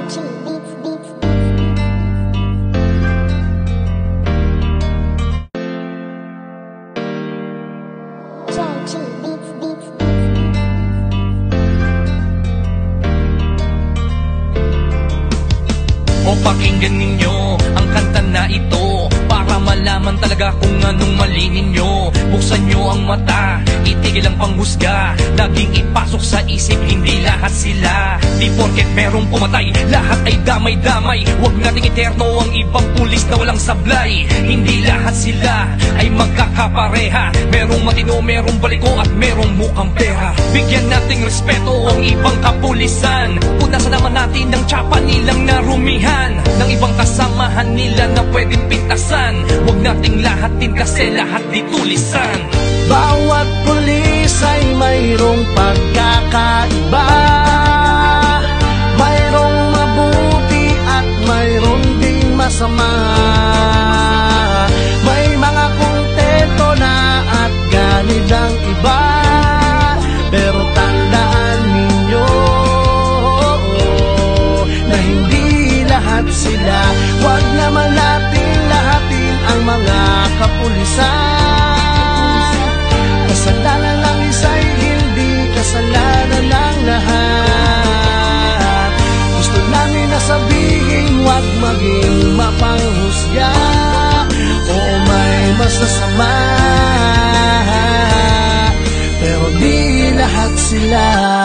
O pakinggan ninyo ang kanta na ito, para malaman talaga kung anong mali ninyo. Buksan nyo ang mata, itigil ang panghusga, laging ipasok sa isip, hindi lahat sila. Di porket merong pumatay, lahat ay damay-damay. Huwag nating eterno ang ibang pulis na walang sablay. Hindi lahat sila ay magkakapareha, merong matino, merong baliko at merong mukhang pera. Bigyan nating respeto ang ibang kapulisan, punasan naman natin ang tsapa nilang narumihan ng ibang kasamahan nila na pwedeng pintasan. Huwag nating lahatin kasi lahat di tulisan. Bawat pulis ay mayroong pagkakaiba, mayroong mabuti at mayroong ding masama. May mga kontento na at ganid ang iba, pero tandaan ninyo na hindi lahat sila. Huwag naman natin lahatin ang mga kapulisan. Kasalanan ng isa'y hindi kasalanan ng lahat. Gusto namin na sabihin, huwag maging mapanghusga. Oo, may masasama, pero di lahat sila.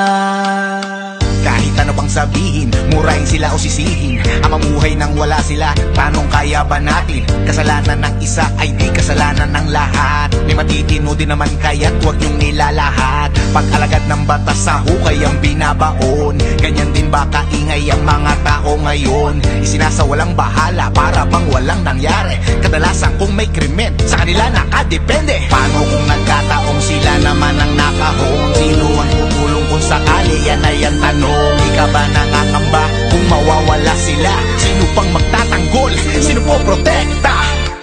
Kahit ano pang sabihin, murahin sila o sisihin, ang mamuhay nang wala sila, tanong kaya ba natin? Kasalanan ng isa ay di kasalanan ng lahat. May matitino din naman kaya't huwag yung nilalahat. Pag-alagad ng batas sa hukay ang binabaon, ganyan din ba kaingay ang mga tao ngayon? Isinasawalang bahala para bang walang nangyari. Kadalasan kung may krimen, sa kanila nakadepende. Paano kung nagkataong sila naman ang nakahon? Sino ang tutulong kung sakali? Yan ay ang tanong. Di ka ba nangangamba kung mawawala sila? Sino pang magtatanggol? Sino po protekta?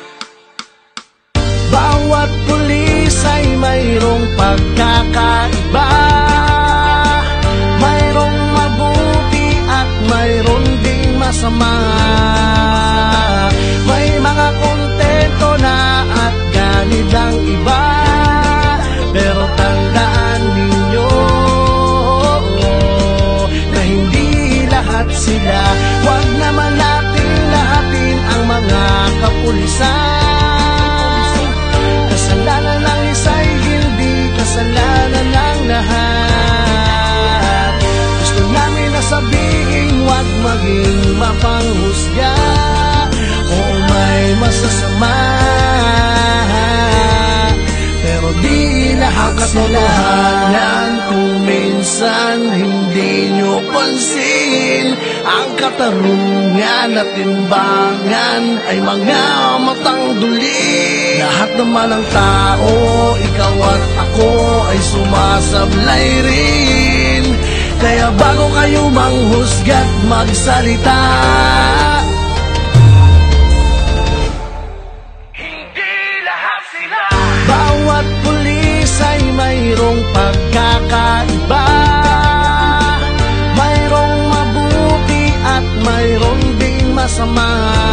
Bawat pulis ay mayroong pagkakaiba, mayroong mabuti at mayroong ding masama. May mga kontento na at ganid ang iba, pero tandaan ninyo na hindi lahat sila. Huwag naman natin lahatin ang mga kapulisan. Kasalanan ng isa'y hindi kasalanan ng lahat. Gusto namin na sabihin, huwag maging mapanghusga. Oo, may masasama, pero di lahat sila. Kung minsan hindi nyo pansin, ang katarungan at timbangan ay mga matang duli. Lahat naman ng tao, ikaw at ako ay sumasablay rin. Kaya bago kayo manghusga't magsalita, Hindi lahat sila. bawat pulis ay mayroong pagkakaiba, mayroong mabuti at mayroong ding masama.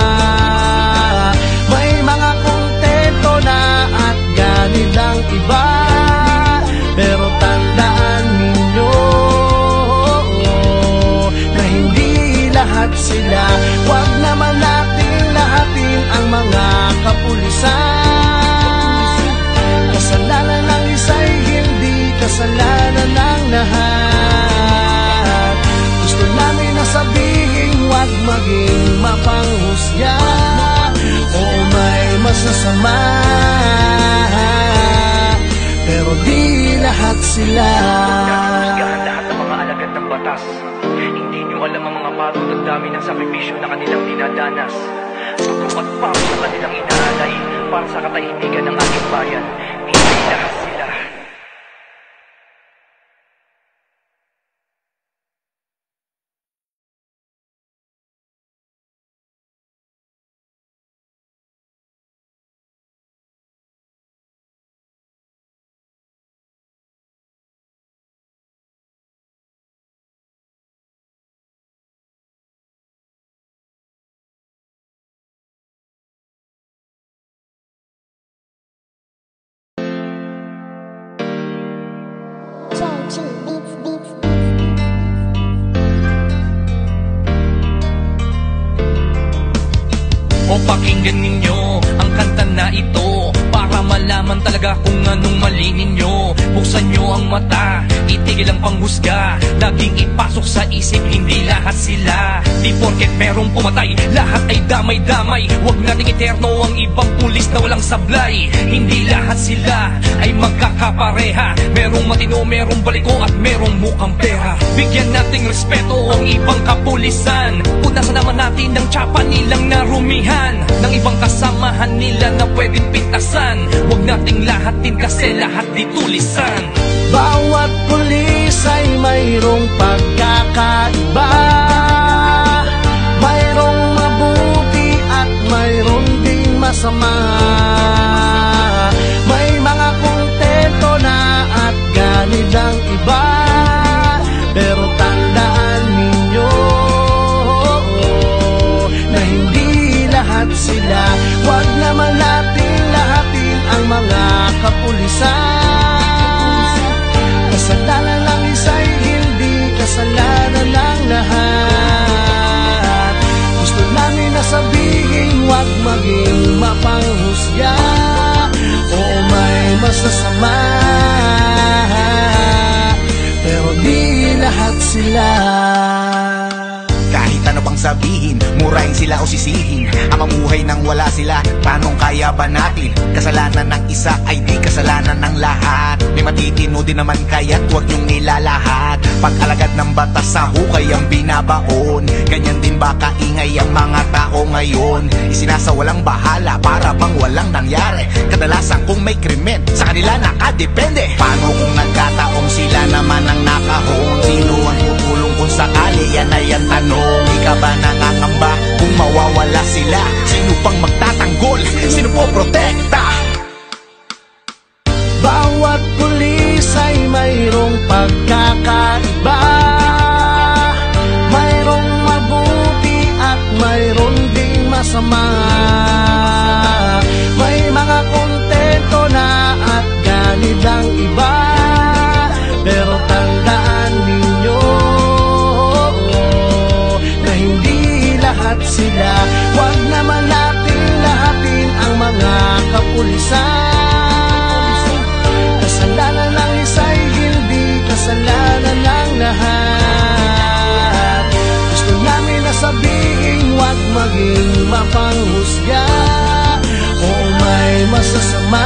May mga kontento na at ganid ang iba, pero tandaan ninyo na hindi lahat sila. Huwag naman natin lahatin ang mga kapulisan. Kasalanan ng isa'y hindi kasalanan ng lahat. Gusto namin na sabihin, huwag maging mapanghusga. Oo, may masasama, pero di lahat sila. Husgahan lahat ng mga alagad ng batas. Hindi nyo alam ang mga pagod at dami ng sakripisyo na kanilang dinadanas. Dugo at pawis na kanilang inaalay para sa katahimikan ng ating bayan. Hindi lahat sila. pakinggan ninyo ang kanta na ito para malaman talaga kung anong mali ninyo. Buksan nyo ang mata, itigil ang panghusga, laging ipasok sa isip, hindi lahat sila. Di porket merong pumatay, lahat ay damay-damay. Huwag nating eterno ang ibang pulis na walang sablay. Hindi lahat sila ay magkakapareha, merong matino, merong baliko at merong mukhang pera. Bigyan nating respeto ang ibang kapulisan, punasan naman natin ng tsapa nilang narumihan, ng ibang kasamahan nila na pwedeng pintasan. Huwag nating lahatin kasi lahat di tulisan. Bawat pulis ay mayroong pagkakaiba, mayroong mabuti at mayroong ding masama. May mga kontento na at ganid ang iba, pero tandaan ninyo na hindi lahat sila. Huwag naman natin lahatin ang mga kapulisan. Kasalanan ng isa'y hindi kasalanan ng lahat. Gusto namin na sabihin, huwag maging mapanghusga. Oo, may masasama, pero di lahat sila. Kahit ano pang sabihin, murahin sila o sisihin, ang mamuhay nang wala sila, paano kaya ba natin? Kasalanan ng isa ay di kasalanan ng lahat. May matitino din naman kaya't huwag niyong nilalahat. Pag-alagad ng batas sa hukay ang binabaon, ganyan din ba kaingay ang mga tao ngayon? Isinasawalang bahala para bang walang nangyari. Kadalasan kung may krimen, sa kanila nakadepende. Paano kung nagkataong sila naman ang nakahon? Sino ang tutulong kung sakali? Yan ay ang tanong. Di ka ba nangangamba kung mawawala sila? Sino pang magtatanggol? Sino po protekta? Bawat pulis ay mayroong pagkakaiba, mayroong mabuti at mayroong ding masama. May mga kontento na at ganid ang iba, pero tandaan ninyo na hindi lahat sila. Huwag naman natin lahatin ang mga kapulisan. Kasalanan ng isa'y hindi kasalanan ng lahat. Gusto namin na sabihin, huwag maging mapanghusga. Oo, may masasama,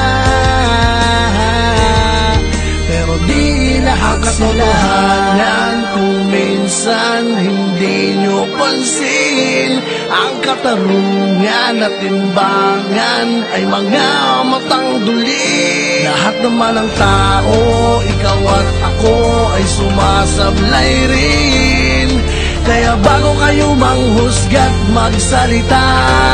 pero di lahat sila. Kung minsan hindi nyo pansin, ang katarungan at timbangan ay mga matang duli. Lahat naman ng tao, ikaw at ako ay sumasablay rin. Kaya bago kayo manghusga't magsalita,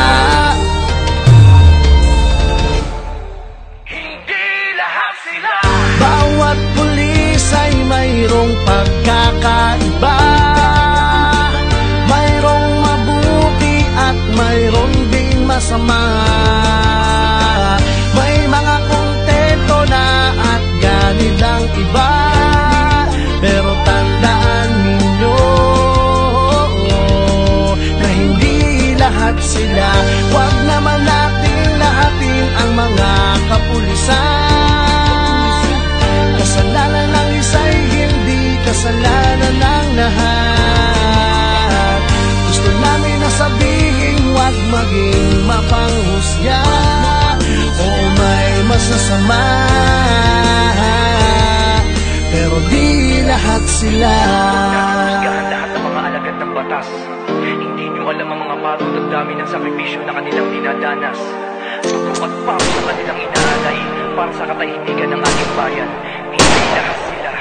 Hindi lahat sila. bawat pulis ay mayroong pagkakaiba, mayroong mabuti at mayroong ding masama. May mga kontento na at ganid ang iba, pero tandaan ninyo na hindi lahat sila. Huwag naman natin lahatin ang mga kapulisan. Kasalanan ng isa'y hindi kasalanan ng lahat. Gusto namin na sabihin, huwag maging mapanghusga. Oo, may masasama, pero di lahat sila. Nahusgahan lahat ng mga alagad ng batas. Hindi nyo alam ang mga pagod at dami ng sakripisyo na kanilang dinadanas. Dugo at pawis na kanilang inaalay para sa katahimikan ng ating bayan. Hindi lahat sila.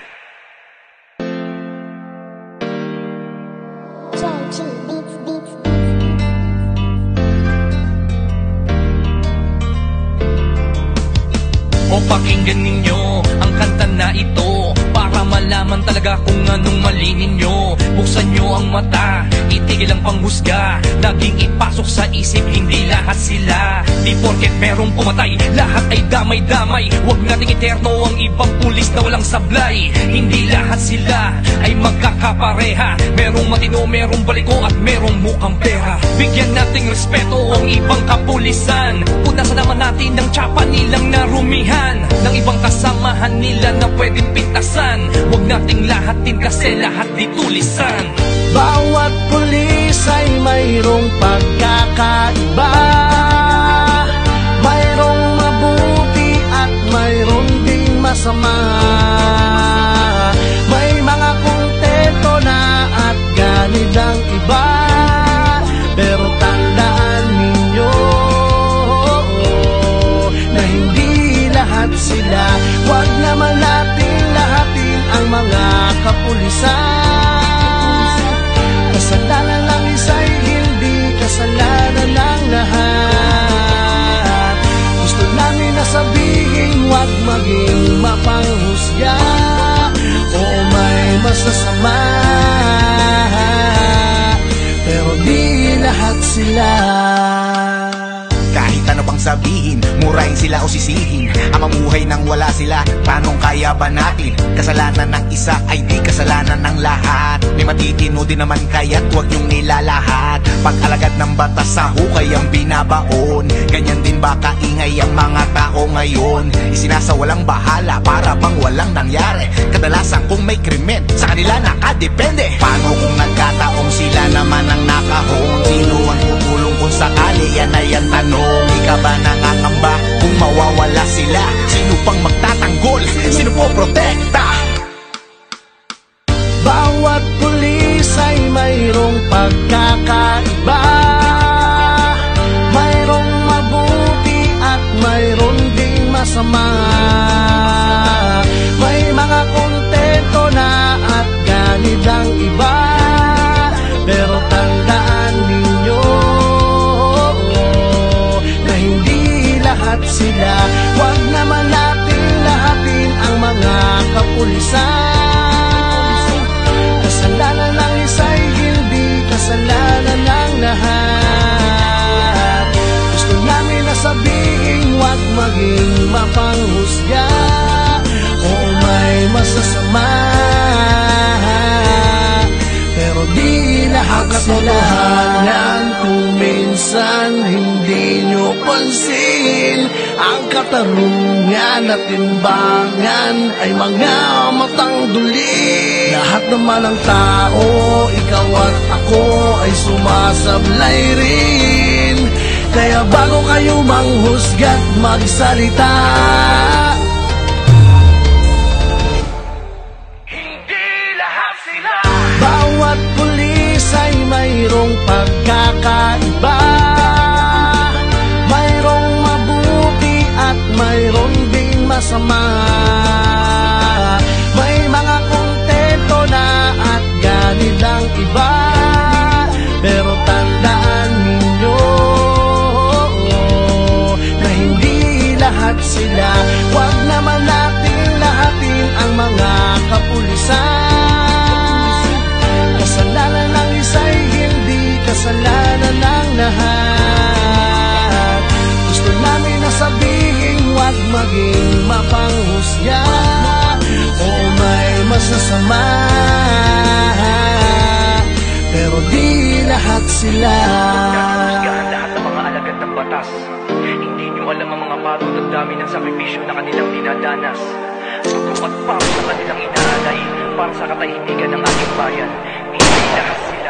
O pakinggan ninyo ang kanta na ito para malaman talaga kung anong mali ninyo. Buksan nyo ang mata, itigil ang panghusga, laging ipasok sa isip, hindi lahat sila. Di porket merong pumatay, lahat ay damay-damay. Huwag nating eterno ang ibang pulis na walang sablay. Hindi lahat sila ay magkakaroon magkakapareha. Merong matino, merong baliko at merong mukhang pera. Bigyan nating respeto ang ibang kapulisan. Punasan naman natin ng tsapa nilang narumihan, ng ibang kasamahan nila na pwedeng pintasan. Huwag nating lahatin kasi lahat di tulisan. Bawat pulis ay mayroong pagkakaiba, mayroong mabuti at mayroong ding masama. May mga kontento na at ganid ang iba, pero tandaan ninyo na hindi lahat sila. Huwag naman natin lahatin ang mga kapulisan. Kasalanan ng isa'y hindi kasalanan ng lahat. Gusto namin na sabihin, huwag maging mapanghusga. Oo, may masasama, pero di lahat sila. Kahit ano pang sabihin, murahin sila o sisihin, ang mamuhay nang wala sila, tanong kaya ba natin? Kasalanan ng isa ay di kasalanan ng lahat. May matitino din naman kaya't huwag yung nilalahat. Pag-alagad ng batas sa hukay ang binabaon, ganyan din ba kaingay ang mga tao ngayon? Isinasawalang bahala para bang walang nangyari. Kadalasan kung may krimen, sa kanila nakadepende. Paano kung nagkataong sila naman ang nakahon? Sino ang tutulong kung sakali? Yan ay ang tanong. Di ka ba nangangamba kung mawawala sila? Sino pang magtatanggol? Sino po protekta? Bawat pulis ay mayroong pagkakaiba, mayroong mabuti at mayroong ding masama. May mga kontento na at ganid ang iba, pero tandaan ninyo na hindi lahat sila. Huwag naman natin lahatin ang mga kapulisan. Kasalanan ng isa'y hindi kasalanan ng lahat. Gusto namin na sabihin, huwag maging mapanghusga. Oo, may masasama, pero di lahat sila. Kung minsan hindi nyo pansin, ang katarungan at timbangan ay mga matang duli. Lahat naman ng tao, ikaw at ako ay sumasablay rin. Kaya bago kayo manghusga't magsalita, Hindi lahat sila. bawat pulis ay mayroong pagkakaiba, mayroong mabuti at mayroong ding masama. May mga kontento na at ganid ang iba, pero tandaan ninyo na hindi lahat sila. Huwag naman natin lahatin ang mga kapulisan. Kasalanan ng isa'y hindi kasalanan ng lahat. Gusto namin na sabihin, huwag maging mapanghusga. Oo, may masasama, pero di lahat sila. Husgahan lahat ng mga alagad ng batas. Hindi nyo alam ang mga pagod at dami ng sakripisyo na kanilang dinadanas. Dugo at pawis na kanilang inaalay para sa katahimikan ng ating bayan. Hindi lahat sila.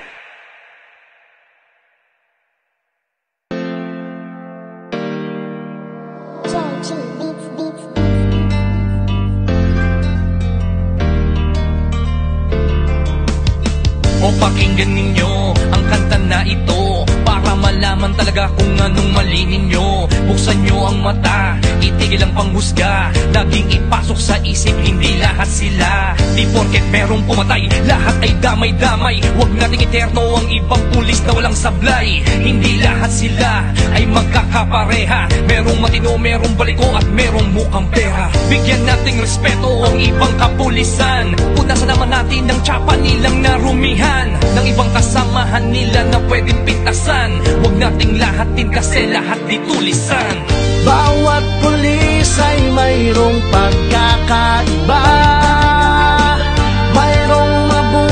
O pakinggan ninyo ang kanta na ito, para malaman talaga kung anong mali ninyo. Buksan nyo ang mata, itigil ang panghusga. Laging ipasok sa isip, hindi lahat sila. Di porket merong pumatay, lahat ay damay-damay. Huwag nating eterno ang ibang pulis na walang sablay. Hindi lahat sila ay magkakapareha. Merong matino, merong baliko at merong mukhang pera. Bigyan nating respeto ang ibang kapulisan. Punasan naman natin ng tsapa nilang narumihan, ng ibang kasamahan nila na pwedeng pintasan. Huwag nating lahatin kasi lahat di tulisan. Bawat pulis ay mayroong pagkakaiba, mayroong mabuti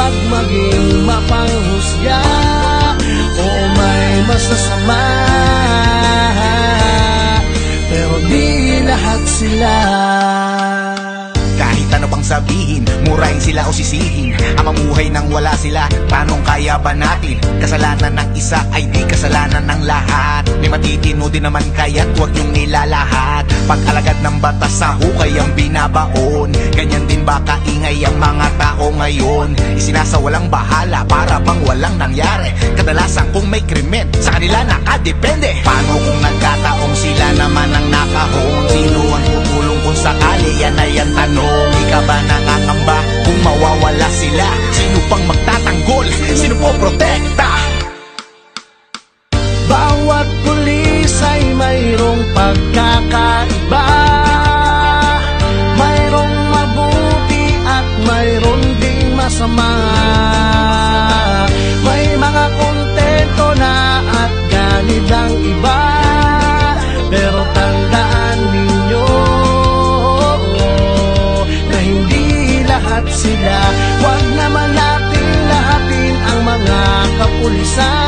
Huwag maging mapanghusga o may masasama, pero di lahat sila. Kahit ano pang sabihin, murahin sila o sisihin, ang mamuhay nang wala sila, tanong kaya ba natin? Kasalanan ng isa ay di kasalanan ng lahat. May matitino din naman kaya't huwag niyong nilalahat. Pag-alagad ng batas sa hukay ang binabaon, ganyan din ba kaingay ang mga tao ngayon? Isinasawalang bahala para bang walang nangyari. Kadalasan kung may krimen, sa kanila nakadepende. Paano kung nagkataong sila naman ang nakahon? Sino ang tutulong kung sakali? Yan ay ang tanong. Di ka ba nangangamba kung mawawala sila? Sino pang magtatanggol? Sino po protekta? Bawat pulis ay mayroong pagkakaiba, mayroong mabuti at mayroon ding masama. May mga kontento na at ganid ang iba, pero tandaan ninyo na hindi lahat sila. Huwag naman natin lahatin ang mga kapulisan.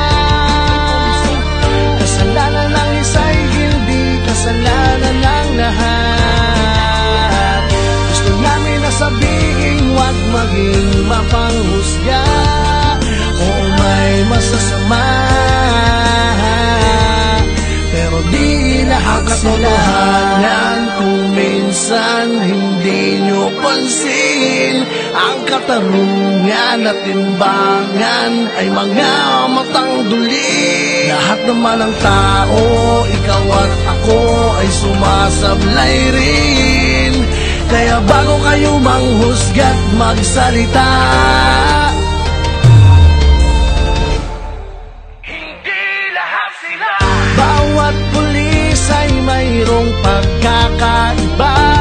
Kasalanan ng isa'y hindi kasalanan ng lahat. Gusto namin na sabihin, huwag maging mapanghusga o may masasama, pero di lahat sila. Kung minsan hindi nyo pansin, ang katarungan at timbangan ay mga matang duli. Lahat naman ng tao, ikaw at ako ay sumasablay rin. Kaya bago kayo manghusga't magsalita, Hindi lahat sila. bawat pulis ay mayroong pagkakaiba,